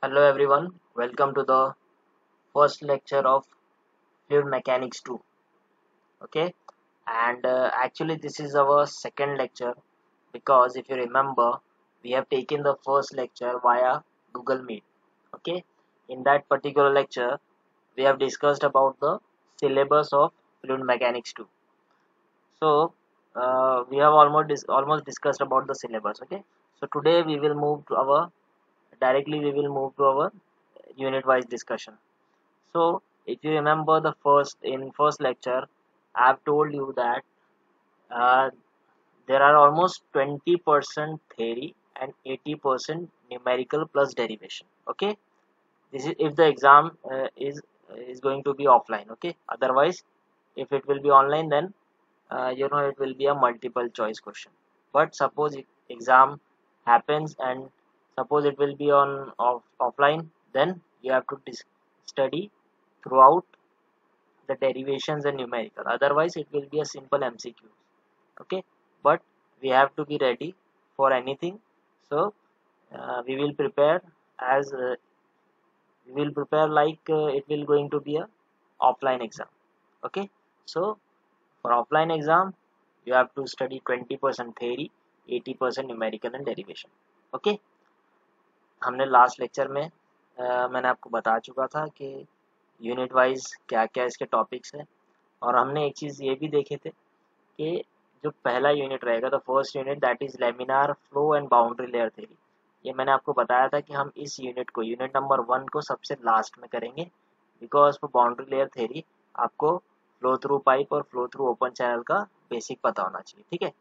Hello everyone, welcome to the first lecture of Fluid Mechanics 2. Okay, and actually, this is our second lecture because if you remember, we have taken the first lecture via Google Meet. Okay, in that particular lecture, we have discussed about the syllabus of Fluid Mechanics 2. So, we have almost discussed about the syllabus. Okay, so today we will move to our directly we will move to our unit wise discussion. So if you remember the first lecture, I've told you that uh, there are almost 20% theory and 80% numerical plus derivation. Okay, this is if the exam is going to be offline. Okay, otherwise if it will be online, then it will be a multiple choice question. But suppose if exam happens and suppose it will be on offline, then you have to study throughout the derivations and numerical, otherwise it will be a simple MCQ. Okay, but we have to be ready for anything. So we will prepare as we will prepare like it will going to be a offline exam. Okay, so for offline exam you have to study 20% theory, 80% numerical and derivation. Okay, हमने last lecture में मैंने आपको बता चुका था कि unit wise क्या क्या इसके टॉपिक्स है, और हमने एक चीज़ ये भी देखे थे कि जो पहला यूनिट रहेगा, the first unit that is laminar flow and boundary layer theory, ये मैंने आपको बताया था कि हम इस यूनिट को यूनिट नंबर 1 को सबसे लास्ट में करेंगे, because for boundary layer theory आपको फ्लो थ्रू पाइप और फ्लो थ्रू ओपन चैनल का बेसिक पता होना चाहिए. ठीक है,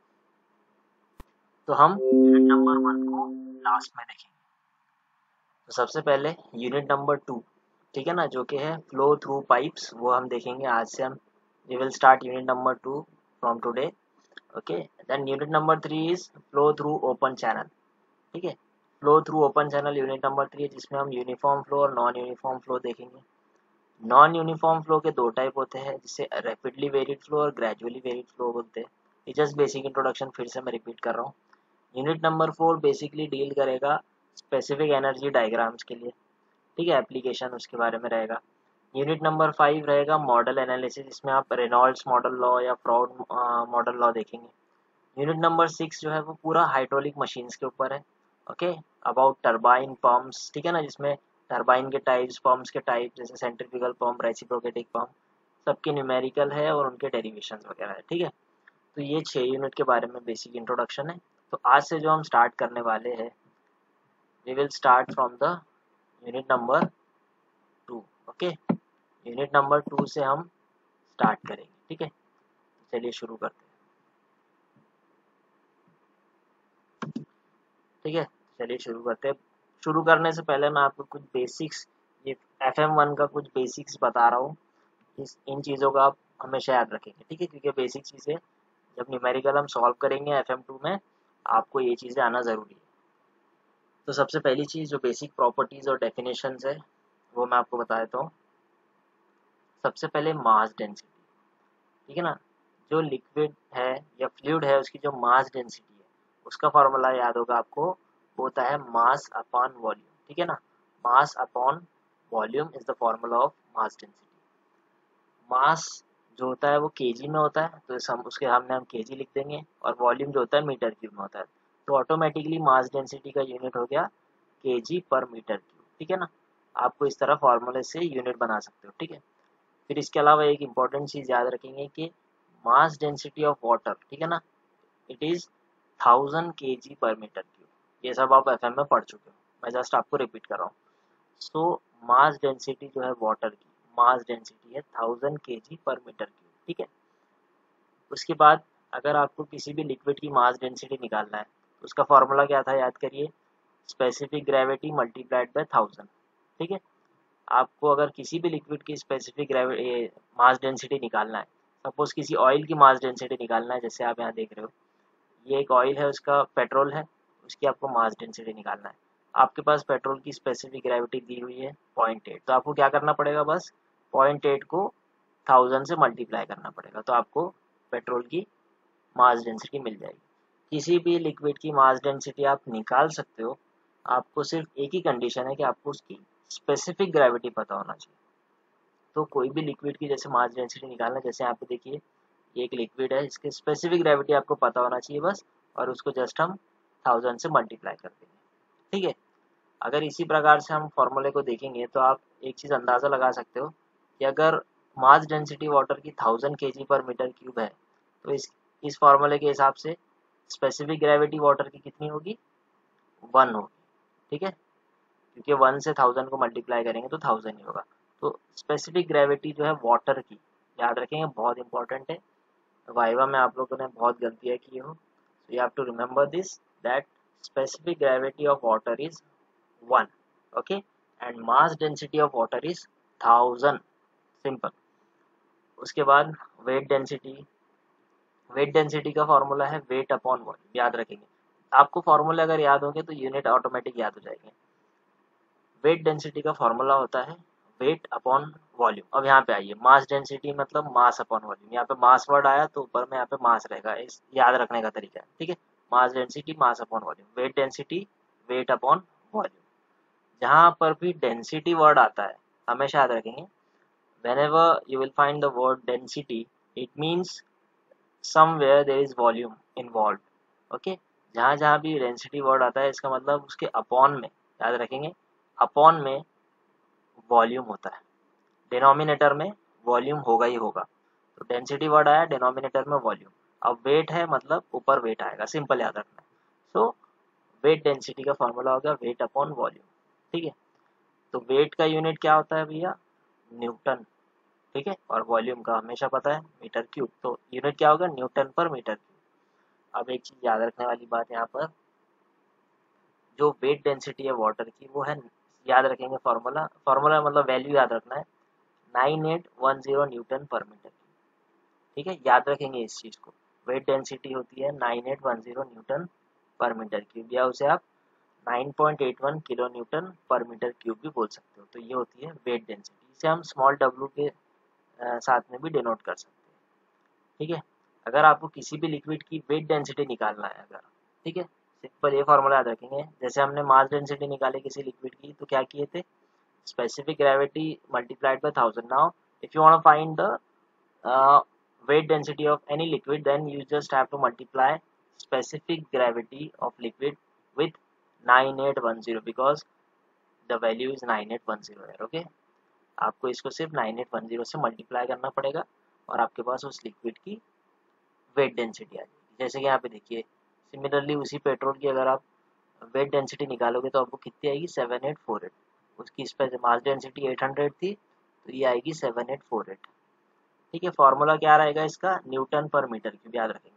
तो हम यूनिट नंबर 1 को लास्ट में देखेंगे. तो सबसे पहले यूनिट नंबर 2, ठीक है ना, जो कि है फ्लो थ्रू पाइप्स, वो हम देखेंगे आज से. हम we will start unit number 2 from today. Okay, then unit number 3 is flow through open channel. ठीक है, flow through open channel unit number 3 है, जिसमें हम यूनिफॉर्म फ्लो और नॉन यूनिफॉर्म फ्लो देखेंगे. नॉन यूनिफॉर्म फ्लो के दो टाइप होते हैं, जिसे रैपिडली वेरिड फ्लो और ग्रेजुअली वेरिड फ्लो बोलते हैं. ये जस्ट बेसिक इंट्रोडक्शन फिर से मैं रिपीट कर रहा हूँ. यूनिट नंबर 4 बेसिकली डील करेगा स्पेसिफिक एनर्जी डायग्राम्स के लिए. ठीक है, एप्लीकेशन उसके बारे में रहेगा. यूनिट नंबर 5 रहेगा मॉडल एनालिसिस, जिसमें आप रेनॉल्ड्स मॉडल लॉ या फ्रॉड मॉडल लॉ देखेंगे. यूनिट नंबर 6 जो है वो पूरा हाइड्रोलिक मशीन्स के ऊपर है. ओके, अबाउट टरबाइन पम्प्स, ठीक है ना, जिसमें टरबाइन के टाइप्स, पम्प्स के टाइप, जैसे सेंट्रीफ्यूगल पंप, रेसिप्रोकेटिंग पंप, सबके न्यूमेरिकल है और उनके डेरिवेशंस वगैरह है. ठीक है, तो ये 6 यूनिट के बारे में बेसिक इंट्रोडक्शन है. तो आज से जो हम स्टार्ट करने वाले हैं, we will start from the unit number 2. Okay, unit number 2 से हम स्टार्ट करेंगे. ठीक है, चलिए शुरू करते हैं. ठीक है, चलिए शुरू करते हैं. शुरू करने से पहले मैं आपको कुछ बेसिक्स, ये FM1 का कुछ बेसिक्स बता रहा हूँ. इन चीज़ों का आप हमेशा याद रखेंगे. ठीक है, क्योंकि बेसिक चीज़ें जब न्यूमेरिकल हम सॉल्व करेंगे FM2 में, आपको ये चीज़ें आना ज़रूरी है. तो सबसे पहली चीज़ जो बेसिक प्रॉपर्टीज़ और डेफिनेशंस है, वो मैं आपको बता देता हूँ. सबसे पहले मास डेंसिटी. ठीक है ना, जो लिक्विड है या फ्लूइड है उसकी जो मास डेंसिटी है, उसका फार्मूला याद होगा आपको, वो होता है मास अपॉन वॉल्यूम. ठीक है ना, mass upon volume is the formula of mass density. Mass जो होता है वो केजी में होता है, तो हम उसके सामने हम केजी लिख देंगे, और वॉल्यूम जो होता है मीटर क्यूब में होता है. तो ऑटोमेटिकली मास डेंसिटी का यूनिट हो गया केजी पर मीटर क्यूब. ठीक है ना, आपको इस तरह फार्मूले से यूनिट बना सकते हो. ठीक है, फिर इसके अलावा एक इम्पॉर्टेंट चीज़ याद रखेंगे कि मास डेंसिटी ऑफ वाटर, ठीक है ना, it is 1000 kg per metre cube. ये सब आप FM में पढ़ चुके हो, मैं जस्ट आपको रिपीट कर रहा हूँ. सो मास डेंसिटी जो है वाटर की, मास डेंसिटी है 1000 kg पर मीटर क्यूब. ठीक है, उसके बाद अगर आपको किसी भी लिक्विड की मास डेंसिटी निकालना है, तो उसका फॉर्मूला क्या था, याद करिए, स्पेसिफिक ग्रेविटी मल्टीप्लाइड बाय 1000. ठीक है, आपको अगर किसी भी लिक्विड की स्पेसिफिक मास डेंसिटी निकालना है, सपोज किसी ऑयल की मास डेंसिटी निकालना है, जैसे आप यहाँ देख रहे हो, ये एक ऑयल है, उसका पेट्रोल है, उसकी आपको मास डेंसिटी निकालना है. आपके पास पेट्रोल की स्पेसिफिक ग्रेविटी दी हुई है 0.8, तो आपको क्या करना पड़ेगा, बस 0.8 को 1000 से मल्टीप्लाई करना पड़ेगा, तो आपको पेट्रोल की मास डेंसिटी मिल जाएगी. किसी भी लिक्विड की मास डेंसिटी आप निकाल सकते हो, आपको सिर्फ एक ही कंडीशन है कि आपको उसकी स्पेसिफिक ग्रेविटी पता होना चाहिए। तो कोई भी लिक्विड की जैसे मास डेंसिटी निकालना, जैसे यहाँ पे देखिए ये एक लिक्विड है, इसकी स्पेसिफिक ग्रेविटी आपको पता होना चाहिए बस, और उसको जस्ट हम 1000 से मल्टीप्लाई कर देंगे। ठीक है, अगर इसी प्रकार से हम फॉर्मूले को देखेंगे तो आप एक चीज़ अंदाज़ा लगा सकते हो कि अगर मास डेंसिटी वाटर की 1000 kg पर मीटर क्यूब है तो इस फॉर्मूले के हिसाब से स्पेसिफिक ग्रेविटी वाटर की कितनी होगी, 1 होगी। ठीक है, क्योंकि 1 से 1000 को मल्टीप्लाई करेंगे तो 1000 ही होगा। तो स्पेसिफिक ग्रेविटी जो है वाटर की, याद रखेंगे, बहुत इंपॉर्टेंट है। वाइवा में आप लोगों ने बहुत गलतियाँ की हो, so you have to remember this, that specific gravity of water is 1, okay, and mass density of water is 1000, simple. उसके बाद वेट डेंसिटी का फॉर्मूला है वेट अपॉन वॉल्यूम, याद रखेंगे। आपको फॉर्मूला अगर याद होंगे तो यूनिट ऑटोमेटिक याद हो जाएंगे। वेट डेंसिटी का फॉर्मूला होता है वेट अपॉन वॉल्यूम। अब यहाँ पे आइए, मास डेंसिटी मतलब मास अपॉन वॉल्यूम। यहाँ पे मास वर्ड आया तो ऊपर में यहाँ पे मास रहेगा, इस याद रखने का तरीका है। ठीक है, mass density mass upon volume, weight density weight upon volume. जहाँ पर भी डेंसिटी वर्ड आता है हमेशा याद रखेंगे, whenever you will find the word density, it means somewhere there is volume involved, okay। जहाँ जहाँ भी डेंसिटी वर्ड आता है इसका मतलब उसके अपॉन में, याद रखेंगे, अपॉन में वॉल्यूम होता है, डिनोमिनेटर में वॉल्यूम होगा ही होगा। तो डेंसिटी वर्ड आया, डिनोमिनेटर में वॉल्यूम। अब वेट है मतलब ऊपर वेट आएगा, सिंपल याद रखना है। सो वेट डेंसिटी का फॉर्मूला हो गया वेट अपॉन वॉल्यूम। ठीक है, तो वेट का यूनिट क्या होता है भैया, न्यूटन। ठीक है, और वॉल्यूम का हमेशा पता है मीटर क्यूब, तो यूनिट क्या होगा, न्यूटन पर मीटर क्यूब। अब एक चीज याद रखने वाली बात यहाँ पर, जो वेट डेंसिटी है वाटर की वो है, याद रखेंगे फॉर्मूला मतलब वैल्यू याद रखना है, 9810 न्यूटन पर मीटर क्यूब। ठीक है, याद रखेंगे इस चीज को। वेट डेंसिटी होती है 9810 न्यूटन पर मीटर क्यूब, या उसे आप 9.81 kilo newton per metre cube भी बोल सकते हो। तो ये होती है वेट डेंसिटी, इसे हम स्मॉल डब्ल्यू के साथ में भी डिनोट कर सकते हैं। ठीक है, अगर आपको किसी भी लिक्विड की वेट डेंसिटी निकालना है अगर, ठीक है, सिंपल ये फॉर्मूला याद रखेंगे। जैसे हमने मास डेंसिटी निकाली किसी लिक्विड की तो क्या किए थे, specific gravity multiplied by 1000. Now if you want to find the weight density of any liquid, then you just have to multiply specific gravity of liquid with 9810 because the value is 9810 है। Okay, आपको इसको सिर्फ 9810 से multiply करना पड़ेगा और आपके पास उस लिक्विड की वेट डेंसिटी आ जाएगी। जैसे कि यहाँ पे देखिए, सिमिलरली उसी पेट्रोल की अगर आप वेट डेंसिटी निकालोगे तो आपको कितनी आएगी, 7848। उसकी इस पर मास डेंसिटी 800 थी तो ये आएगी 7848। ठीक है, फॉर्मूला क्या रहेगा इसका, न्यूटन पर मीटर क्यूब, याद रखेंगे।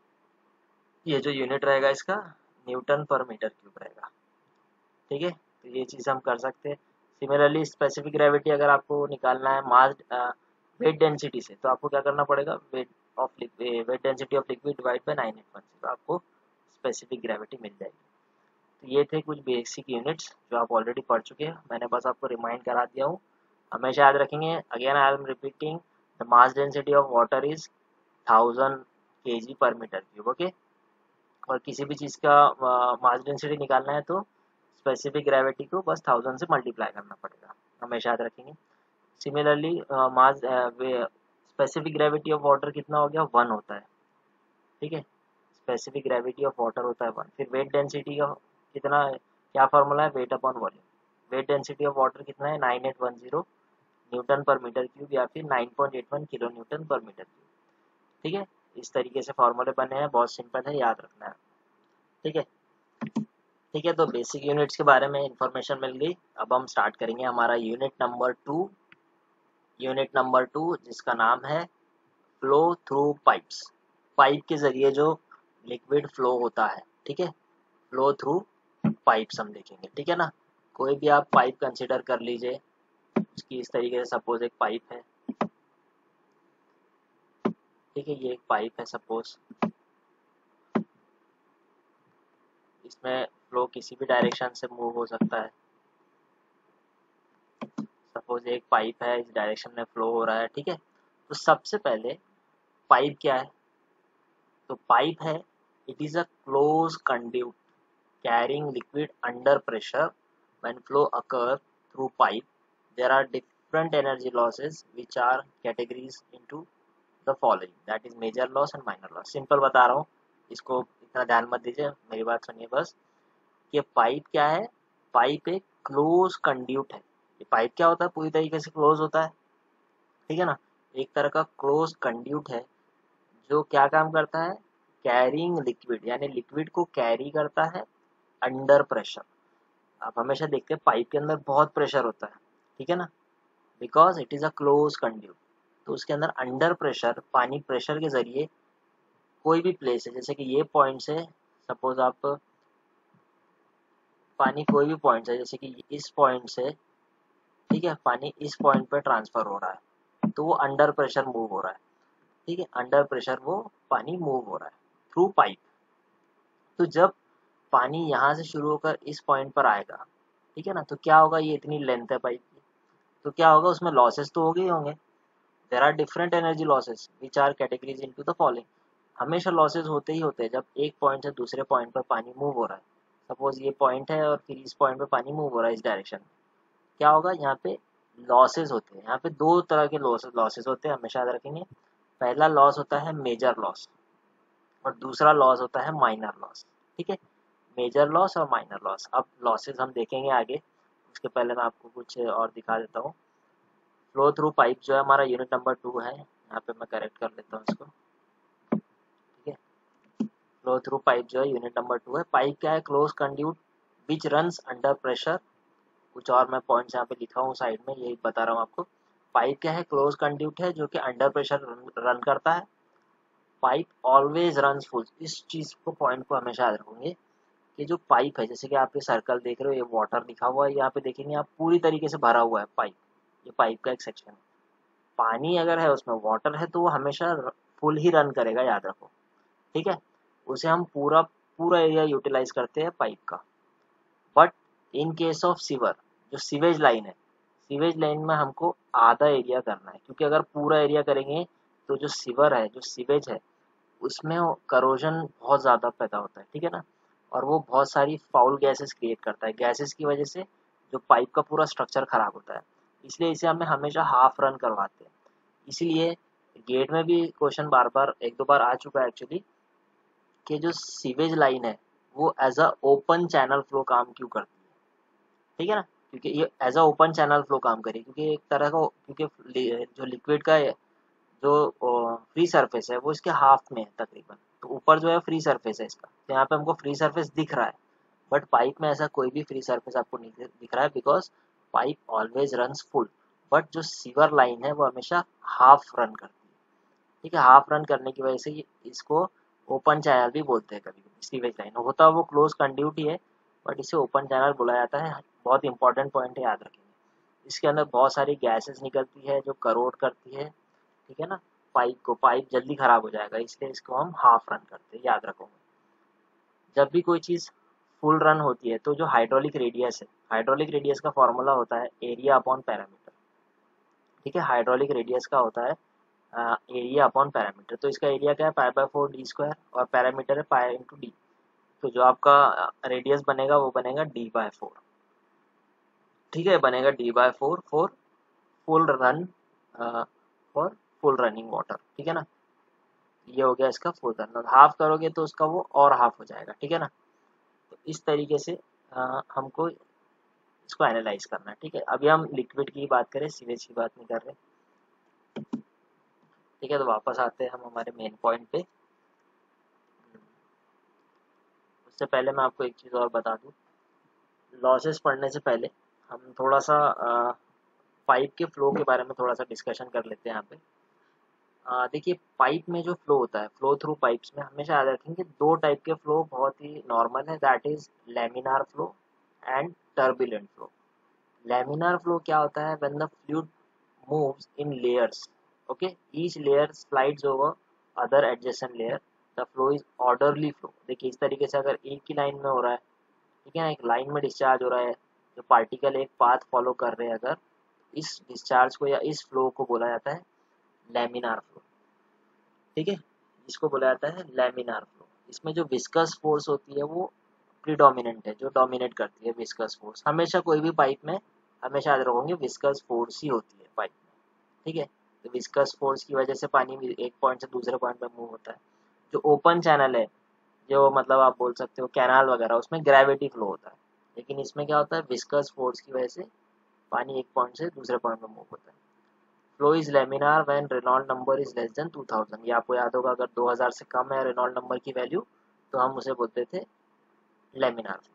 ये जो यूनिट रहेगा इसका न्यूटन पर मीटर क्यूब रहेगा। ठीक है, तो ये चीज़ हम कर सकते हैं। सिमिलरली स्पेसिफिक ग्रेविटी अगर आपको निकालना है मास वेट डेंसिटी से, तो आपको क्या करना पड़ेगा, weight density of liquid divide by 981, तो आपको स्पेसिफिक ग्रेविटी मिल जाएगी। तो ये थे कुछ बेसिक यूनिट्स जो आप ऑलरेडी पढ़ चुके हैं, मैंने बस आपको रिमाइंड करा दिया हूँ। हमेशा याद रखेंगे, again I am repeating, the mass density of water is 1000 kg per metre cube. Okay, और किसी भी चीज़ का मास डेंसिटी निकालना है तो स्पेसिफिक ग्रेविटी को बस 1000 से मल्टीप्लाई करना पड़ेगा, हमेशा याद रखेंगे। Similarly mass specific gravity of water कितना हो गया, 1 होता है। ठीक है, स्पेसिफिक ग्रेविटी ऑफ वाटर होता है 1। फिर वेट डेंसिटी का कितना है, क्या फॉर्मूला है, weight upon volume. Weight density of water कितना है, 9810 न्यूटन पर मीटर क्यूब या फिर 9.81 kilo newton per metre cube. ठीक है, इस तरीके से फॉर्मूले बने हैं, बहुत सिंपल है, याद रखना है। ठीक है, ठीक है, तो बेसिक यूनिट्स के बारे में इंफॉर्मेशन मिल गई। अब हम स्टार्ट करेंगे हमारा यूनिट नंबर 2 जिसका नाम है फ्लो थ्रू पाइप्स। पाइप के जरिए जो लिक्विड फ्लो होता है, ठीक है, फ्लो थ्रू पाइप्स हम देखेंगे। ठीक है ना, कोई भी आप पाइप कंसिडर कर लीजिए, उसकी इस तरीके से सपोज एक पाइप है। ठीक है, ये एक पाइप है सपोज, इसमें फ्लो किसी भी डायरेक्शन से मूव हो सकता है। सपोज एक पाइप है, इस डायरेक्शन में फ्लो हो रहा है। ठीक है, तो सबसे पहले पाइप क्या है, तो पाइप है, it is a close conduit. carrying liquid under pressure. When flow occurs through pipe, there are different energy losses which are categories into the following, that is major loss and minor loss. Simple बता रहा हूँ, इसको इतना ध्यान मत दीजिए, मेरी बात सुनिए बस। ये पाइप क्या है? पाइप एक क्लोज कंड्यूट है। ये पाइप क्या होता है? पूरी तरीके से क्लोज होता है, ठीक है ना। एक तरह का क्लोज कंड्यूट है जो क्या काम करता है? कैरिंग लिक्विड, यानी लिक्विड को कैरी करता है अंडर प्रेशर। आप हमेशा देखते हैं पाइप के अंदर बहुत प्रेशर होता है, ठीक है ना, because it is a close conduit. तो उसके अंदर अंडर प्रेशर पानी प्रेशर के जरिए कोई भी प्लेस है, जैसे कि ये पॉइंट से सपोज आप पानी कोई भी पॉइंट है, जैसे कि इस पॉइंट से, ठीक है, पानी इस पॉइंट पे ट्रांसफर हो रहा है तो वो अंडर प्रेशर मूव हो रहा है, ठीक है, अंडर प्रेशर वो पानी मूव हो रहा है थ्रू पाइप। तो जब पानी यहाँ से शुरू होकर इस पॉइंट पर आएगा, ठीक है ना, तो क्या होगा? ये इतनी लेंथ है पाइप की, तो क्या होगा? उसमें लॉसेस तो हो गए होंगे। There are different energy losses which are categories into the following. हमेशा लॉसेस होते ही होते हैं जब एक पॉइंट से दूसरे पॉइंट पर पानी मूव हो रहा है। सपोज ये पॉइंट है और फिर इस पॉइंट पर पानी मूव हो रहा है इस डायरेक्शन में, क्या होगा? यहाँ पे लॉसेस होते हैं। यहाँ पे दो तरह के लॉसेस होते हैं, हमेशा याद रखेंगे। पहला लॉस होता है मेजर लॉस और दूसरा लॉस होता है माइनर लॉस, ठीक है, मेजर लॉस और माइनर लॉस। अब लॉसेस हम देखेंगे आगे, उसके पहले मैं आपको कुछ और दिखा देता हूँ। फ्लो थ्रू पाइप जो है हमारा यूनिट नंबर 2 है, यहाँ पे मैं करेक्ट कर लेता हूँ इसको, ठीक है। फ्लो थ्रू पाइप जो है यूनिट नंबर 2 है। पाइप क्या है? Close conduit which runs under pressure. कुछ और मैं पॉइंट्स यहाँ पे लिखा हूँ साइड में, यही बता रहा हूँ आपको। पाइप क्या है? क्लोज कंड्यूट है जो कि अंडर प्रेशर रन करता है। Pipe always runs full. इस चीज़ को, पॉइंट को हमेशा याद रखोगे कि जो पाइप है, जैसे कि आप ये सर्कल देख रहे हो, ये वाटर लिखा हुआ है, यहाँ पे देखेंगे आप पूरी तरीके से भरा हुआ है पाइप। ये पाइप का एक सेक्शन है। पानी अगर है उसमें वाटर है तो वो हमेशा फुल ही रन करेगा, याद रखो, ठीक है। उसे हम पूरा पूरा एरिया यूटिलाइज करते हैं पाइप का। But in case of sewer, जो सीवेज लाइन है, सीवेज लाइन में हमको आधा एरिया करना है, क्योंकि अगर पूरा एरिया करेंगे तो जो सीवर है, जो सीवेज है, उसमें करोजन बहुत ज़्यादा पैदा होता है, ठीक है ना, और वो बहुत सारी फाउल गैसेस क्रिएट करता है। गैसेस की वजह से जो पाइप का पूरा स्ट्रक्चर खराब होता है, इसलिए इसे हमें हमेशा हाफ रन करवाते हैं। इसीलिए गेट में भी क्वेश्चन बार बार एक दो बार आ चुका है एक्चुअली, कि जो सीवेज लाइन है वो as a open channel flow काम क्यों करती है, ठीक है ना, क्योंकि ये as a open channel flow काम करेगी, क्योंकि एक तरह का, क्योंकि जो लिक्विड का जो फ्री सरफेस है वो इसके हाफ में है तकरीबन। तो ऊपर जो है फ्री सरफेस है इसका, तो यहाँ पे हमको फ्री सरफेस दिख रहा है, बट पाइप में ऐसा कोई भी फ्री सरफेस आपको नहीं दिख रहा है, because pipe always runs full. But जो सीवर लाइन है वो हमेशा हाफ रन करती है, ठीक है। हाफ रन करने की वजह से इसको ओपन चैनल भी बोलते हैं कभी कभी। सीवेज लाइन होता है वो क्लोज कंड्यूट ही है, बट इसे ओपन चैनल बोला जाता है। बहुत इंपॉर्टेंट पॉइंट है, याद रखेंगे। इसके अंदर बहुत सारी गैसेस निकलती है जो करोड करती है, ठीक है ना, पाइप को। पाइप जल्दी खराब हो जाएगा, इसलिए इसको हम हाफ रन करते हैं, याद रखो। जब भी कोई चीज़ फुल रन होती है तो जो हाइड्रोलिक रेडियस है, हाइड्रोलिक रेडियस का फॉर्मूला होता है एरिया अपॉन पैरामीटर, ठीक है। हाइड्रोलिक रेडियस का होता है एरिया अपॉन पैरामीटर। तो इसका एरिया क्या है? पाई बाय 4 डी स्क्वायर, और पैरामीटर है पाई इंटू डी। तो जो आपका रेडियस बनेगा वो बनेगा डी बाय 4, ठीक है, बनेगा D by 4 for full run, for full running water, ठीक है ना। ये हो गया इसका फुल रन। हाफ करोगे तो उसका वो और हाफ हो जाएगा, ठीक है ना। तो इस तरीके से हमको इसको एनालाइज करना है, ठीक है। अभी हम लिक्विड की बात करें, सीवेज की बात नहीं कर रहे, ठीक है। तो वापस आते हैं हम हमारे मेन पॉइंट पे। उससे पहले मैं आपको एक चीज़ और बता दूं, लॉसेस पढ़ने से पहले हम थोड़ा सा पाइप के फ्लो के बारे में थोड़ा सा डिस्कशन कर लेते हैं यहाँ पे। देखिए, पाइप में जो फ्लो होता है, फ्लो थ्रू पाइप्स में हमेशा याद रखेंगे दो टाइप के फ्लो बहुत ही नॉर्मल है, that is laminar flow and turbulent flow. Laminar flow क्या होता है? When the fluid moves in layers, okay, each layer slides over other adjacent layer, the flow is orderly flow. देखिए, इस तरीके से अगर एक ही लाइन में हो रहा है, ठीक है ना, एक लाइन में डिस्चार्ज हो रहा है, जो पार्टिकल एक पाथ फॉलो कर रहे हैं, अगर इस डिस्चार्ज को या इस फ्लो को बोला जाता है लैमिनार फ्लो, ठीक है। इसको बोला जाता है लैमिनार फ्लो। इसमें जो विस्कस फोर्स होती है वो प्रीडोमिनेंट है, जो डोमिनेट करती है विस्कस फोर्स। हमेशा कोई भी पाइप में हमेशा याद रखोगे विस्कस फोर्स ही होती है पाइप में, ठीक है। तो विस्कस फोर्स की वजह से पानी एक पॉइंट से दूसरे पॉइंट पे मूव होता है। जो ओपन चैनल है, जो मतलब आप बोल सकते हो कैनाल वगैरह, उसमें ग्रेविटी फ्लो होता है, लेकिन इसमें क्या होता है, विस्कस फोर्स की वजह से पानी एक पॉइंट से दूसरे पॉइंट में मूव होता है। Flow is laminar when Reynold number is less than 2000। ये आपको याद होगा, अगर 2000 से कम है रेनॉल्ड नंबर की वैल्यू तो हम उसे बोलते थे लेमिनार फ्लो।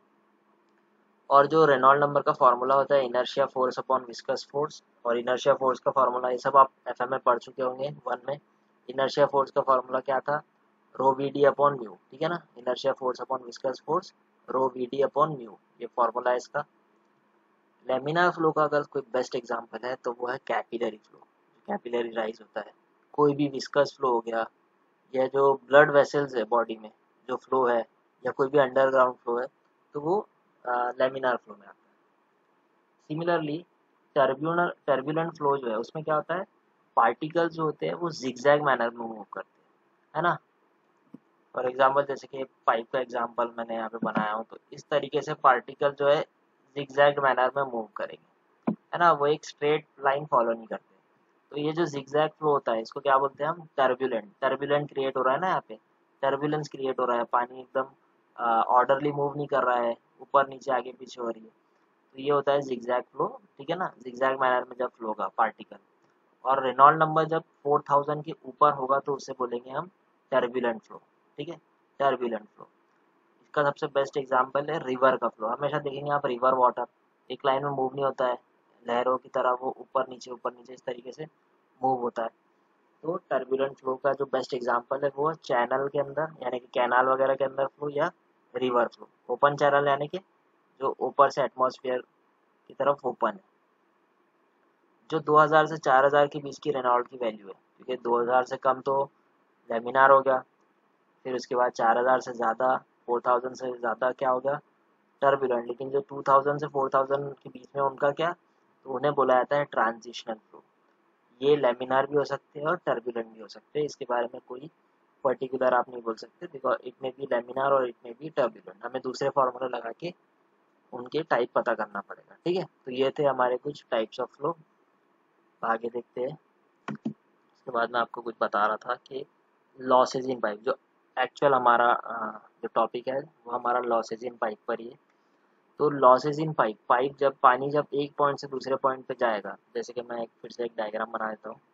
और जो रेनॉल्ड नंबर का फॉर्मूला होता है inertia force upon viscous force, और इनर्शिया फोर्स का फॉर्मूला ये सब आप एफएम में पढ़ चुके होंगे वन में। इनर्शिया फोर्स का फॉर्मूला क्या था, rho V D upon mu, ठीक है ना। Inertia force upon viscous force rho V D upon mu, ये फॉर्मूला है इसका। लेमिनार फ्लो का अगर कोई बेस्ट एग्जांपल है तो वो है कैपिलरी फ्लो, कैपिलरी राइज होता है। कोई भी विस्कस फ्लो हो गया, या जो ब्लड वेसल्स है बॉडी में जो फ्लो है, या कोई भी अंडरग्राउंड फ्लो है, तो वो लेमिनार फ्लो में आता है। सिमिलरली टर्बुलेंट फ्लो जो है उसमें क्या होता है, पार्टिकल्स जो होते हैं वो जिगजैग मैनर में मूव करते हैं, है ना। फॉर एग्जांपल जैसे कि पाइप का एग्जांपल मैंने यहाँ पे बनाया हूँ, तो इस तरीके से पार्टिकल जो है जिगजैग मैनर में मूव करेंगे, है ना, वो एक स्ट्रेट लाइन फॉलो नहीं करते। तो ये जो जिगजैग फ्लो होता है इसको क्या बोलते हैं हम, टर्बुलेंट क्रिएट हो रहा है ना यहाँ पे, टर्बुलेंस क्रिएट हो रहा है, पानी एकदम ऑर्डरली मूव नहीं कर रहा है, ऊपर नीचे आगे पीछे हो रही है, तो ये होता है जिगजैग फ्लो, ठीक है ना। जिगजैग मैनर में जब फ्लो होगा पार्टिकल, और रेनॉल्ड नंबर जब 4000 के ऊपर होगा तो उससे बोलेंगे हम टर्बुलेंट फ्लो, ठीक है, टर्बुलेंट फ्लो। इसका सबसे बेस्ट एग्जांपल है रिवर का फ्लो। हमेशा देखेंगे आप रिवर वाटर एक लाइन में मूव नहीं होता है, लहरों की तरह वो ऊपर नीचे इस तरीके से मूव होता है। तो टर्बुलेंट फ्लो का जो बेस्ट एग्जांपल है वो चैनल के अंदर, यानी कि कैनाल वगैरह के अंदर फ्लो, या रिवर फ्लो। ओपन चैनल यानी कि जो ऊपर से एटमॉस्फेयर की तरफ ओपन है। जो 2000 से 4000 के बीच की रेनॉल्ड की वैल्यू है, क्योंकि 2000 से कम तो लेमिनार हो गया, फिर उसके बाद 4000 से ज़्यादा, 4000 से ज़्यादा क्या हो गया, टर्बुलेंट। लेकिन जो 2000 से 4000 के बीच में उनका क्या, तो उन्हें बोला जाता है ट्रांजिशनल फ्लो। ये लेमिनार भी हो सकते हैं और टर्बुलेंट भी हो सकते हैं, इसके बारे में कोई पर्टिकुलर आप नहीं बोल सकते, बिकॉज इट में भी लेमिनार और इट में भी टर्बुलेंट, हमें दूसरे फार्मूला लगा के उनके टाइप पता करना पड़ेगा, ठीक है। तो ये थे हमारे कुछ टाइप्स ऑफ फ्लो। आगे देखते हैं। उसके बाद मैं आपको कुछ बता रहा था कि लॉसेज इन पाइप, जो एक्चुअल हमारा जो टॉपिक है वो हमारा लॉसेज इन पाइप पर ही है। तो लॉसेज इन पाइप, जब पानी जब एक पॉइंट से दूसरे पॉइंट पे जाएगा, जैसे कि मैं फिर से एक डायग्राम बना देता हूँ।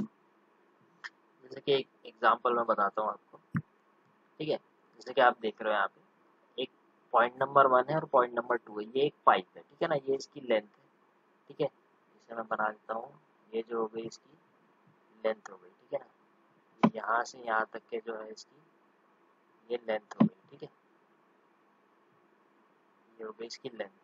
जैसे कि एक एग्जांपल मैं बताता हूँ आपको, ठीक है। जैसे कि आप देख रहे हो यहाँ पे एक पॉइंट नंबर 1 है और पॉइंट नंबर 2 है, ये एक पाइप है, ठीक है ना, ये इसकी लेंथ है, ठीक है। इसे मैं बना देता हूँ, ये जो हो गई इसकी लेंथ हो गई, ठीक है ना। यहाँ से यहाँ तक के जो है इसकी ये लेंथ हो गई, ठीक है, ये हो गई इसकी लेंथ,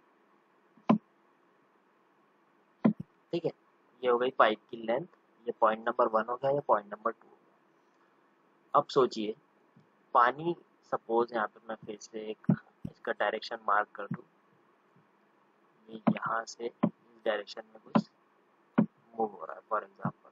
ठीक है। ये हो गई पाइप की लेंथ, ये पॉइंट नंबर 1 हो गया, ये पॉइंट नंबर 2 हो गया। अब सोचिए पानी, सपोज यहाँ पे मैं फिर से एक इसका डायरेक्शन मार्क कर दूँ, ये यहाँ से इस डायरेक्शन में कुछ मूव हो रहा है फॉर एग्जांपल,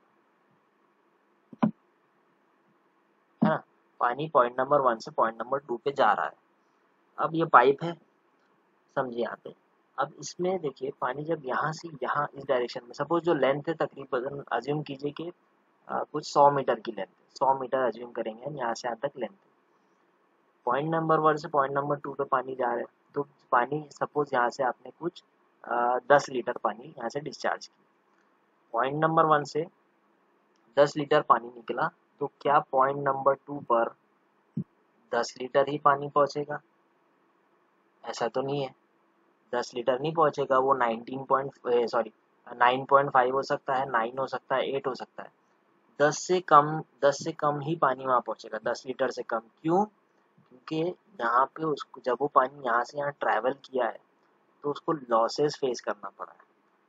है ना। पानी पॉइंट नंबर 1 से पॉइंट नंबर 2 पे जा रहा है। अब ये पाइप है, समझिए यहाँ पे। अब इसमें देखिए पानी जब यहाँ से यहाँ इस डायरेक्शन में, सपोज जो लेंथ है तकरीबन अज्यूम कीजिए कि कुछ 100 मीटर की लेंथ है, 100 मीटर अज्यूम करेंगे हम, यहाँ से यहाँ तक लेंथ है। पॉइंट नंबर 1 से पॉइंट नंबर 2 पे पानी जा रहा है, तो पानी सपोज यहाँ से आपने कुछ 10 लीटर पानी यहाँ से डिस्चार्ज किया, पॉइंट नंबर 1 से 10 लीटर पानी निकला, तो क्या पॉइंट नंबर 2 पर 10 लीटर ही पानी पहुंचेगा? ऐसा तो नहीं है, 10 लीटर नहीं पहुंचेगा, वो 9.5 हो सकता है, 9 हो सकता है, 8 हो सकता है। 10 से कम ही पानी वहां पहुंचेगा, 10 लीटर से कम। क्यों? क्योंकि यहाँ पे उसको जब वो पानी यहाँ से यहाँ ट्रैवल किया है तो उसको लॉसेस फेस करना पड़ा है,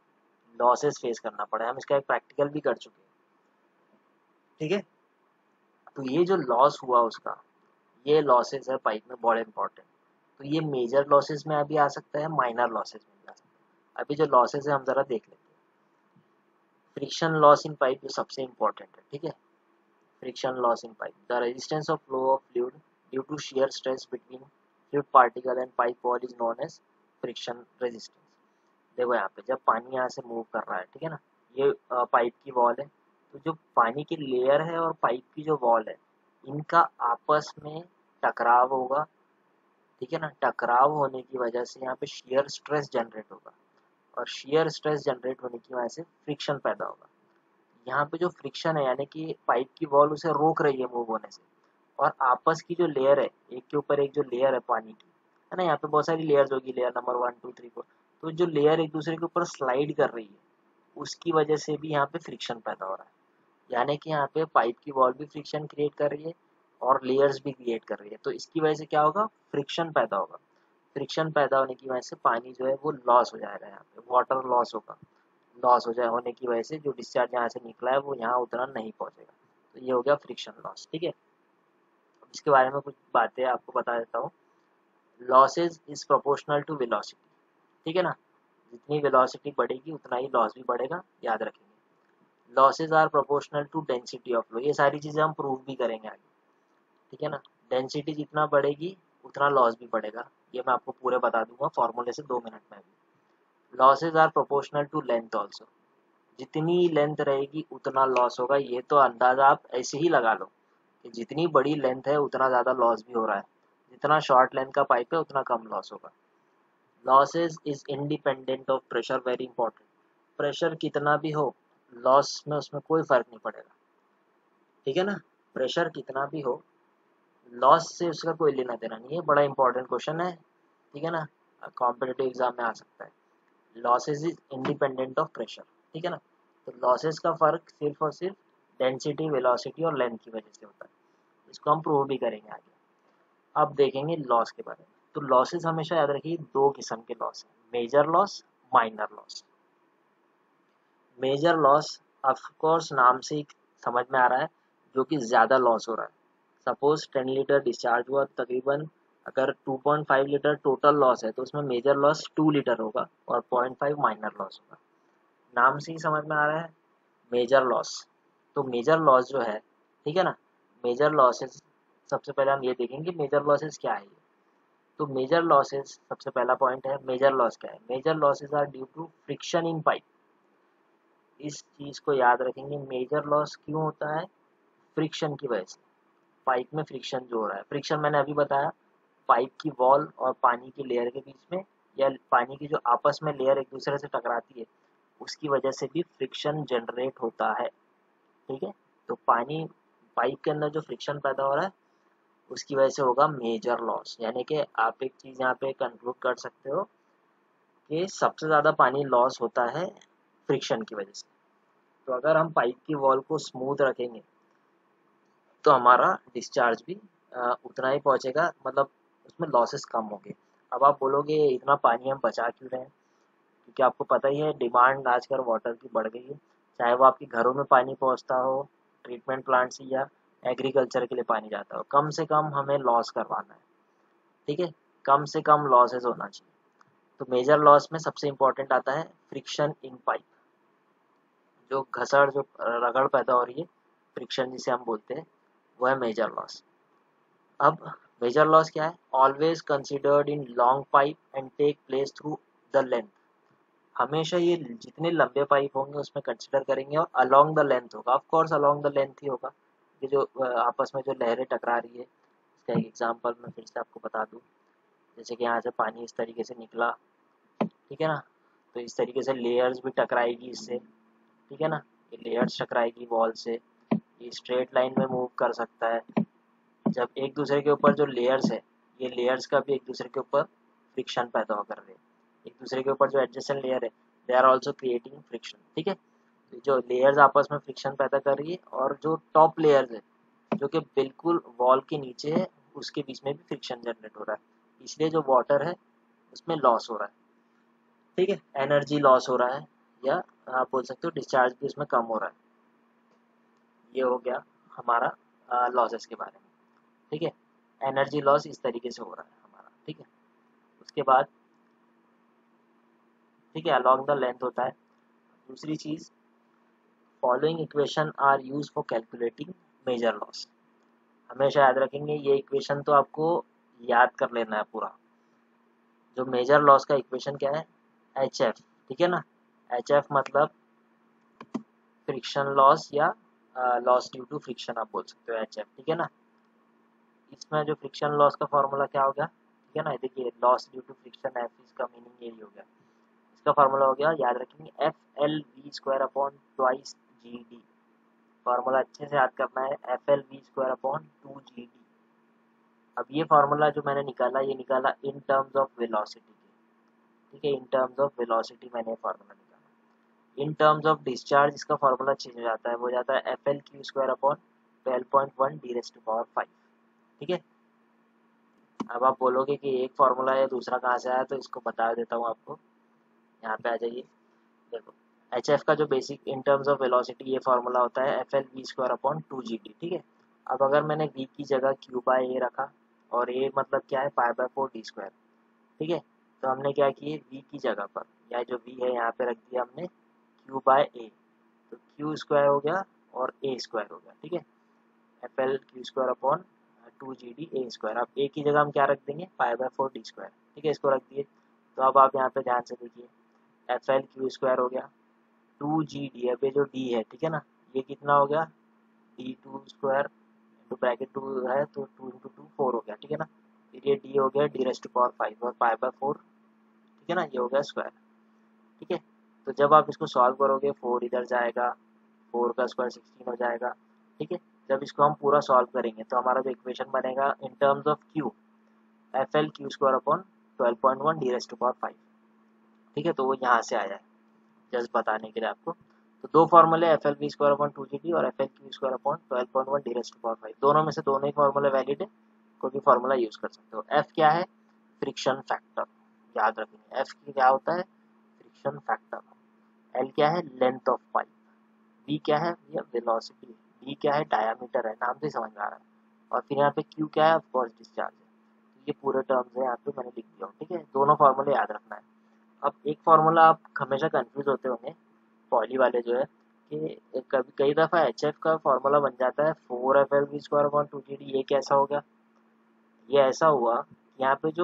हम इसका एक प्रैक्टिकल भी कर चुके हैं, ठीक है। तो ये जो लॉस हुआ उसका, ये लॉसेस है पाइप में बहुत इंपॉर्टेंट। तो ये मेजर लॉसेस में अभी आ सकता है, माइनर लॉसेस में भी आ सकता है। अभी जो लॉसेस है हम जरा देख लेते हैं। फ्रिक्शन लॉस इन पाइप ये सबसे इंपॉर्टेंट है, ठीक है। Friction loss in pipe, the resistance of flow of fluid due to shear stress between fluid particle and pipe wall is known as friction resistance. देखो यहाँ पे जब पानी यहाँ से मूव कर रहा है, ठीक है ना, ये पाइप की वॉल है, तो जो पानी की लेयर है और पाइप की जो वॉल है, इनका आपस में टकराव होगा, ठीक है ना। टकराव होने की वजह से यहाँ पे शियर स्ट्रेस जनरेट होगा, और शियर स्ट्रेस जनरेट होने की वजह से फ्रिक्शन पैदा होगा। यहाँ पे जो फ्रिक्शन है यानी कि पाइप की वॉल उसे रोक रही है मूव होने से, और आपस की जो लेयर है, एक के ऊपर एक जो लेयर है पानी की, है ना, यहाँ पे बहुत सारी लेयर्स होगी, लेयर नंबर 1 2 3 4, तो जो लेयर एक दूसरे के ऊपर स्लाइड कर रही है, उसकी वजह से भी यहाँ पे फ्रिक्शन पैदा हो रहा है। यानी कि यहाँ पे पाइप की वॉल भी फ्रिक्शन क्रिएट कर रही है और लेयर्स भी क्रिएट कर रही है, तो इसकी वजह से क्या होगा, फ्रिक्शन पैदा होगा। फ्रिक्शन पैदा होने की वजह से पानी जो है वो लॉस हो जाएगा, यहाँ पे वाटर लॉस होगा। लॉस हो जाए होने की वजह से जो डिस्चार्ज यहाँ से निकला है वो यहाँ उतना नहीं पहुँचेगा, तो ये हो गया फ्रिक्शन लॉस, ठीक है। इसके बारे में कुछ बातें आपको बता देता हूँ। Losses is proportional to velocity, ठीक है ना, जितनी वेलोसिटी बढ़ेगी उतना ही लॉस भी बढ़ेगा, याद रखेंगे। Losses are proportional to density of flow, ये सारी चीज़ें हम प्रूव भी करेंगे आगे, ठीक है ना। डेंसिटी जितना बढ़ेगी उतना लॉस भी बढ़ेगा, ये मैं आपको पूरे बता दूंगा फॉर्मूले से 2 मिनट में भी। Losses are proportional to length also, जितनी लेंथ रहेगी उतना लॉस होगा, ये तो अंदाजा आप ऐसे ही लगा लो कि जितनी बड़ी लेंथ है उतना ज़्यादा लॉस भी हो रहा है, जितना शॉर्ट लेंथ का पाइप है उतना कम लॉस होगा। Losses is independent of pressure, very important. Pressure कितना भी हो, लॉस में उसमें कोई फर्क नहीं पड़ेगा, ठीक है ना। प्रेशर कितना भी हो, लॉस से उसका कोई लेना देना नहीं है, बड़ा इंपॉर्टेंट क्वेश्चन है, ठीक है ना, कॉम्पिटिटिव एग्जाम में आ सकता है। Losses is independent of pressure, ठीक है ना। तो लॉसेज का फर्क सिर्फ और सिर्फ डेंसिटी, वेलोसिटी और लेंथ की वजह से होता है, इसको हम प्रूव भी करेंगे आगे। अब देखेंगे लॉस के बारे में। तो लॉसेज हमेशा याद रखिए, दो किस्म के लॉस हैं, major loss, minor loss. Major loss of course नाम से ही समझ में आ रहा है, जो कि ज़्यादा लॉस हो रहा है। सपोज 10 लीटर डिस्चार्ज हुआ, तकरीबन अगर 2.5 लीटर टोटल लॉस है तो उसमें मेजर लॉस 2 लीटर होगा और 0.5 माइनर लॉस होगा। नाम से ही समझ में आ रहा है, मेजर लॉस। तो मेजर लॉस जो है, ठीक है ना, मेजर लॉसेस, सबसे पहले हम ये देखेंगे मेजर लॉसेस क्या है ये। तो मेजर लॉसेस, सबसे पहला पॉइंट है मेजर लॉस क्या है। Major losses are due to friction in pipe, इस चीज़ को याद रखेंगे। मेजर लॉस क्यों होता है, फ्रिक्शन की वजह से। पाइप में फ्रिक्शन जो हो रहा है, फ्रिक्शन मैंने अभी बताया, पाइप की वॉल और पानी की लेयर के बीच में, या पानी की जो आपस में लेयर एक दूसरे से टकराती है, उसकी वजह से भी फ्रिक्शन जनरेट होता है, ठीक है। तो पानी, पाइप के अंदर जो फ्रिक्शन पैदा हो रहा है उसकी वजह से होगा मेजर लॉस। यानी कि आप एक चीज़ यहाँ पे कंक्लूड कर सकते हो कि सबसे ज़्यादा पानी लॉस होता है फ्रिक्शन की वजह से। तो अगर हम पाइप की वॉल को स्मूथ रखेंगे तो हमारा डिस्चार्ज भी उतना ही पहुंचेगा, मतलब उसमें लॉसेस कम होंगे। अब आप बोलोगे इतना पानी हम बचा क्यों रहे हैं, क्योंकि आपको पता ही है डिमांड आजकल वाटर की बढ़ गई है, चाहे वो आपके घरों में पानी पहुंचता हो, ट्रीटमेंट प्लांट से, या एग्रीकल्चर के लिए पानी जाता हो, कम से कम हमें लॉस करवाना है, ठीक है, कम से कम लॉसेस होना चाहिए। तो मेजर लॉस में सबसे इम्पोर्टेंट आता है फ्रिक्शन इन पाइप, जो घसड़, जो रगड़ पैदा हो रही है, फ्रिक्शन जिसे हम बोलते हैं, वह है मेजर लॉस। अब मेजर लॉस क्या है, always considered in long pipe and take place through the length, हमेशा ये जितने लंबे पाइप होंगे उसमें कंसिडर करेंगे, और अलोंग द लेंथ होगा, of course along the length ही होगा। ये जो आपस में जो लहरें टकरा रही है, इसका एक एग्जांपल मैं फिर से आपको बता दूं। जैसे कि यहाँ से पानी इस तरीके से निकला, ठीक है ना, तो इस तरीके से लेयर्स भी टकराएगी इससे, ठीक है ना, ये लेयर्स टकराएगी वॉल से, ये स्ट्रेट लाइन में मूव कर सकता है। जब एक दूसरे के ऊपर जो लेयर्स है, ये लेयर्स का भी एक दूसरे के ऊपर फ्रिक्शन पैदा कर रहे हैं, एक दूसरे के ऊपर जो एडजेसेंट लेयर है, they are also creating friction, ठीक है। तो जो लेयर्स आपस में फ्रिक्शन पैदा कर रही है, और जो टॉप लेयर्स है जो कि बिल्कुल वॉल के नीचे है, उसके बीच में भी फ्रिक्शन जनरेट हो रहा है, इसलिए जो वाटर है उसमें लॉस हो रहा है, ठीक है, एनर्जी लॉस हो रहा है, या आप बोल सकते हो डिस्चार्ज भी उसमें कम हो रहा है। ये हो गया हमारा लॉसेस के बारे में, ठीक है। एनर्जी लॉस इस तरीके से हो रहा है हमारा, ठीक है। उसके बाद, ठीक है, अलॉन्ग द लेंथ होता है। दूसरी चीज़, following equation are use for calculating major loss, हमेशा याद रखेंगे ये इक्वेशन तो आपको याद कर लेना है पूरा। जो मेजर लॉस का इक्वेशन क्या है, एच एफ, ठीक है ना। एच एफ मतलब फ्रिक्शन लॉस या लॉस ड्यू टू फ्रिक्शन आप बोल सकते हो, एच एफ, ठीक है ना। इसमें जो फ्रिक्शन लॉस का फॉर्मूला क्या हो गया, ठीक है ना, देखिए loss due to friction F, इसका मीनिंग यही हो गया। इसका फॉर्मूला हो गया, याद रखेंगे, F L V square upon twice G D. Formula अच्छे से याद करना है, F L V square upon 2 G D. अब ये फार्मूला जो मैंने निकाला, ये निकाला इन टर्म्स ऑफ वेलोसिटी के, ठीक है, इन टर्म्स ऑफ वेलोसिटी मैंने फार्मूला निकाला। इन टर्म्स ऑफ डिस्चार्ज इसका फार्मूला चेंज हो जाता है, वो जाता है F L Q square upon 12.1 D raise to power 5, ठीक है। अब आप बोलोगे कि एक फार्मूला है दूसरा कहाँ से आया, तो इसको बता देता हूँ आपको। यहाँ पे आ जाइए, देखो एच एफ का जो basic in terms of velocity ये फार्मूला होता है F L V square upon 2 G D, ठीक है। अब अगर मैंने वी की जगह क्यू बाय ए रखा, और ए मतलब क्या है, पाई बाय 4 डी स्क्वायर, ठीक है। तो हमने क्या किए, वी की जगह पर, या जो वी है यहाँ पे रख दिया हमने क्यू बाय ए, तो क्यू स्क्वायर हो गया और ए स्क्वायर हो गया, ठीक है। F L Q square upon 2 G D A square. अब ए की जगह हम क्या रख देंगे, पाई बाय 4 डी स्क्वायर, ठीक है, इसको रख दिए। तो अब आप यहाँ पे ध्यान से देखिए, एफ एल क्यू स्क्वायर हो गया 2 जी डी, अब ये जो डी है, ठीक है ना, ये कितना हो गया, D two square into bracket 2 है तो 2 इंटू 2 4 हो गया, ठीक है ना। फिर ये डी हो गया डी रेज़ टू पावर 5 और पाई बाय 4, ठीक है ना, ये हो गया स्क्वायर, ठीक है। तो जब आप इसको सॉल्व करोगे, 4 इधर जाएगा, 4 का स्क्वायर 16 हो जाएगा, ठीक है। जब इसको हम पूरा सॉल्व करेंगे तो हमारा जो इक्वेशन बनेगा in terms of Q, F L Q square upon 12.1 D raise to power 5, ठीक है। तो वो यहाँ से आया है, जस्ट बताने के लिए आपको। तो दो फॉर्मूले, F L V square upon 2 G D और F L Q square upon 12.1 D raise to power 5, दोनों में से दोनों ही फॉर्मूले वैलिड है, कोई भी फॉर्मूला यूज़ कर सकते हो। एफ क्या है, फ्रिक्शन फैक्टर, याद रखेंगे एफ की क्या होता है, फ्रिक्शन फैक्टर। एल क्या है, लेंथ ऑफ पाइप। वी क्या है, ये वेलोसिटी। डी क्या है, डायामीटर है, नाम से समझ में आ रहा है। और फिर यहाँ पे क्यू क्या है, ऑफकोर्स डिस्चार्ज है। तो ये पूरे टर्म्स है यहाँ पे मैंने लिख दिया हूँ, ठीक है। दोनों फार्मूले याद रखना है। अब एक फार्मूला आप हमेशा कंफ्यूज होते होंगे, पॉली वाले जो है, कि कभी कई दफ़ा एच एफ का फार्मूला बन जाता है 4 FL V² 2 GD। ये कैसा हो गया, ये ऐसा हुआ कि यहाँ पे जो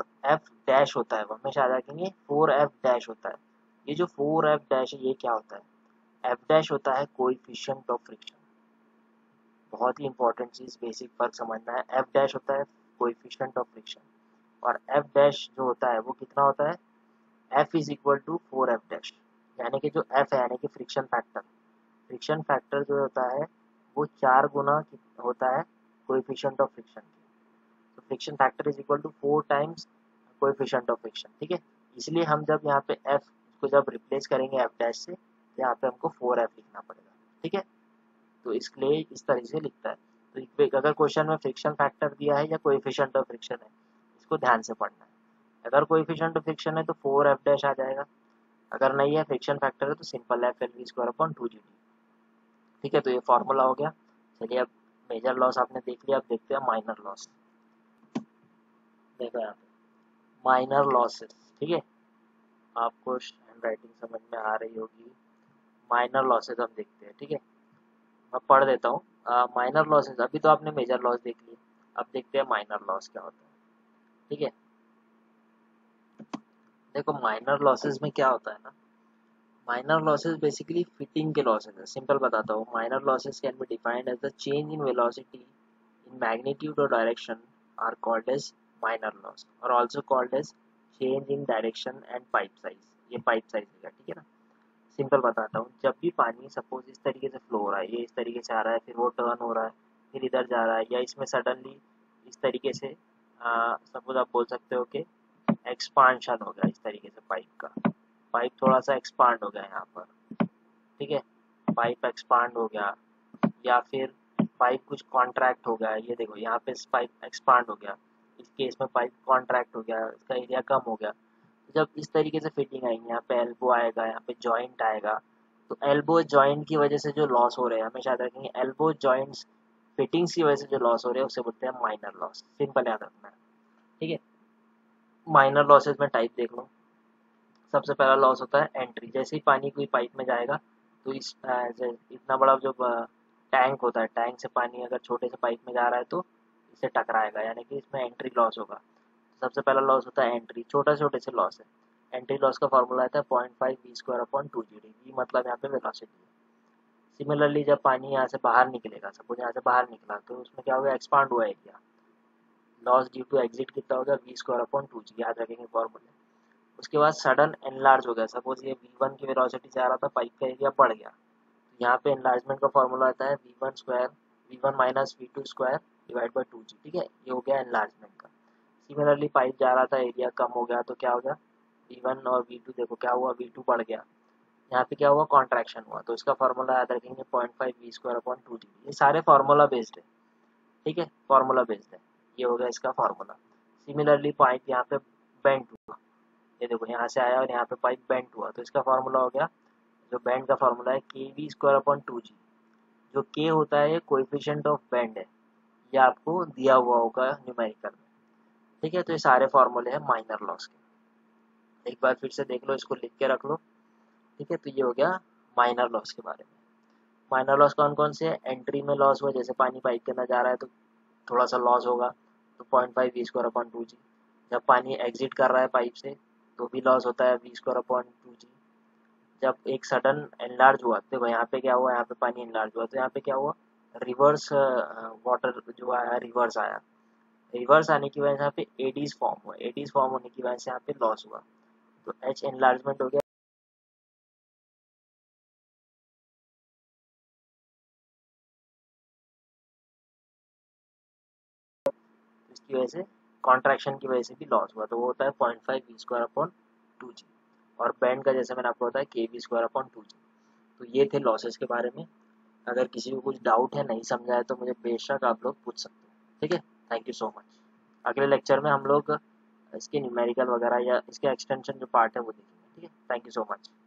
4F' होता है, वो हमेशा याद रखेंगे 4F' होता है। ये जो 4F' है, ये क्या होता है, F' होता है कोएफिशिएंट ऑफ फ्रिक्शन। बहुत ही इंपॉर्टेंट चीज़, बेसिक फर्क समझना है। F' होता है कोएफिशिएंट ऑफ फ्रिक्शन, और F' जो होता है वो कितना होता है, F is equal to 4F', यानी कि जो F है, यानी कि फ्रिक्शन फैक्टर। फ्रिक्शन फैक्टर जो होता है वो 4 गुना होता है कोएफिशिएंट ऑफ फ्रिक्शन। तो friction factor is equal to 4 times coefficient of friction, ठीक है। इसलिए हम जब यहाँ पे F को जब रिप्लेस करेंगे F' से, तो यहाँ पे हमको 4F लिखना पड़ेगा, ठीक है। तो इसलिए इस तरीके से लिखता है। तो अगर क्वेश्चन में फ्रिक्शन फैक्टर दिया है या कोएफिशिएंट ऑफ फ्रिक्शन है, इसको ध्यान से पढ़ना है। अगर कोएफिशिएंट ऑफ फ्रिक्शन है तो 4F' आ जाएगा, अगर नहीं है फ्रिक्शन फैक्टर है तो simple F L V square upon 2 G D, ठीक है। तो ये फॉर्मूला हो गया। चलिए, अब मेजर लॉस आपने देख लिया, अब देखते हैं माइनर लॉस। देखो यहाँ पे माइनर लॉसेस, ठीक है, आपको हैंड राइटिंग समझ में आ रही होगी। माइनर लॉसेस हम देखते हैं, ठीक है, मैं पढ़ देता हूँ। माइनर लॉसेस, अभी तो आपने मेजर लॉस देख लिए, अब देखते हैं माइनर लॉस क्या होता है, ठीक है। देखो माइनर लॉसेस में क्या होता है ना, माइनर लॉसेस बेसिकली फिटिंग के लॉसेस है। सिंपल बताता हूँ, minor losses can be defined as the change in velocity in magnitude और direction are called as minor loss, और also called as change in direction and pipe size. ये pipe size है, ठीक है ना। सिंपल बताता हूँ, जब भी पानी सपोज इस तरीके से फ्लो हो रहा है, ये इस तरीके से आ रहा है, फिर वो टर्न हो रहा है, फिर इधर जा रहा है, या इसमें सडनली इस तरीके से सपोज आप बोल सकते हो कि एक्सपांशन हो गया इस तरीके से पाइप का, पाइप थोड़ा सा एक्सपांड हो गया यहाँ पर, ठीक है, पाइप एक्सपांड हो गया, या फिर पाइप कुछ कॉन्ट्रैक्ट हो गया, ये देखो यहाँ पे पाइप एक्सपांड हो गया, इस केस में पाइप कॉन्ट्रैक्ट हो गया, इसका एरिया कम हो गया। तो जब इस तरीके से फिटिंग आएंगी, यहाँ पे एल्बो आएगा, यहाँ पे जॉइंट आएगा, तो एल्बो जॉइंट की वजह से जो लॉस हो रहे हैं, हमेशा याद रखेंगे एल्बो जॉइंट्स फिटिंग्स की वजह से जो लॉस हो रहे हैं उसे बोलते हैं माइनर लॉस। सिंपल याद रखना है, ठीक है। माइनर लॉसेज में टाइप देख लो। सबसे पहला लॉस होता है एंट्री, जैसे ही पानी कोई पाइप में जाएगा तो इस इतना बड़ा जो टैंक होता है, टैंक से पानी अगर छोटे से पाइप में जा रहा है तो इससे टकराएगा, यानी कि इसमें एंट्री लॉस होगा। सबसे पहला लॉस होता है एंट्री, छोटे छोटे से लॉस है। एंट्री लॉस का फॉर्मूला आता है 0.5 V square upon 2 G D, मतलब यहाँ पे वेलोसिटी है। सिमिलरली जब पानी यहाँ से बाहर निकलेगा, सपोज यहाँ से बाहर निकला तो उसमें क्या होगा, एक्सपांड हुआ area, loss due to exit कितना होगा, वी स्क्वायर अपॉन 2 जी, याद रखेंगे फॉर्मूले। उसके बाद सडन एनलार्ज हो गया, सपोज ये V1 की वेलोसिटी से आ रहा था, पाइप का एरिया बढ़ गया, तो यहाँ पे एनलार्जमेंट का फॉर्मूला आता है V1 square, V1 minus V2 square divide by 2 G, ठीक है, ये हो गया एनलार्जमेंट का। सिमिलरली पाइप जा रहा था, एरिया कम हो गया, तो क्या हो गया, V1 और V2 देखो क्या हुआ, V2 बढ़ गया, यहाँ पे क्या हुआ, कॉन्ट्रैक्शन हुआ, तो इसका फॉर्मूला याद रखेंगे 0.5 वी स्क्वायर अपॉन 2 जी। ये सारे फार्मूला बेस्ड है, ठीक है, फार्मूला बेस्ड है, ये हो गया इसका फार्मूला। सिमिलरली पाइप यहाँ पे बेंड हुआ, ये देखो यहाँ से आया और यहाँ पे पाइप बेंड हुआ, तो इसका फार्मूला हो गया, जो बेंड का फार्मूला है के वी स्क्वायर अपॉन 2 जी। जो के होता है ये कोएफिशिएंट ऑफ बेंड है, ये आपको दिया हुआ होगा न्यूमेरिकल में, ठीक है। तो ये सारे फार्मूले हैं माइनर लॉस के, एक बार फिर से देख लो, इसको लिख के रख लो, ठीक है। तो ये हो गया माइनर लॉस के बारे में। माइनर लॉस कौन कौन से है, एंट्री में लॉस हुआ, जैसे पानी पाइप के अंदर जा रहा है तो थोड़ा सा लॉस होगा, तो 0.5 वी स्क्वायर अपॉन 2 जी। जब पानी एग्जिट कर रहा है पाइप से तो भी लॉस होता है वी स्क्वायर अपॉन 2 जी। जब एक सडन एनलार्ज हुआ, देखो यहाँ पे क्या हुआ, यहाँ पे पानी एनलार्ज हुआ, तो यहाँ पे क्या हुआ, रिवर्स वाटर जो आया रिवर्स आया, रिवर्स आने की वजह से यहाँ पे एडीज फॉर्म हुआ, एडीज फॉर्म होने की वजह से यहाँ पे लॉस हुआ, तो एच एनलार्जमेंट हो गया, इसकी वजह से कॉन्ट्रैक्शन की वजह से भी लॉस हुआ, तो वो होता है 0.5 वी स्क्वायर अपॉन 2 जी। और बैंड का जैसे मैंने आपको बताया के वी स्क्वायर अपॉन 2 जी। तो ये थे लॉसेस के बारे में। अगर किसी को कुछ डाउट है, नहीं समझा है, तो मुझे बेशक आप लोग पूछ सकते हैं, ठीक है। Thank you so much. अगले लेक्चर में हम लोग इसके न्यूमेरिकल वगैरह या इसके एक्सटेंशन जो पार्ट है वो देखेंगे, ठीक है। Thank you so much.